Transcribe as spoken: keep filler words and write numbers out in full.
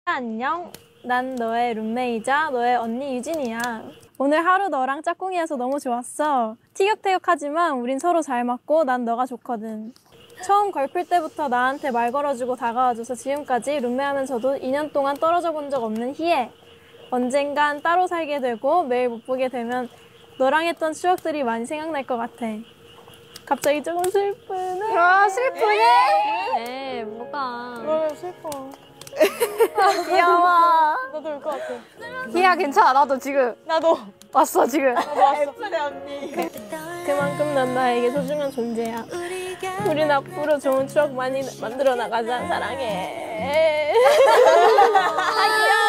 안녕. 난 너의 룸메이자 너의 언니 유진이야. 오늘 하루 너랑 짝꿍이어서 너무 좋았어. 티격태격하지만 우린 서로 잘 맞고 난 너가 좋거든. 처음 걸플 때부터 나한테 말 걸어주고 다가와줘서 지금까지 룸메하면서도 이 년 동안 떨어져 본 적 없는 희애. 언젠간 따로 살게 되고 매일 못 보게 되면 너랑 했던 추억들이 많이 생각날 것 같아. 갑자기 조금 슬프네. 아, 슬프네? 네, 뭐가. 너무 슬퍼. 귀여워. 나도 울 것 같아. 희야, 괜찮아. 나도 지금 나도. 왔어, 지금. 나도 왔어. 예쁘네, 언니. 그만큼 넌 나에게 소중한 존재야. 우린 앞으로 좋은 추억 많이 만들어 나가자. 사랑해. 아, 귀여워.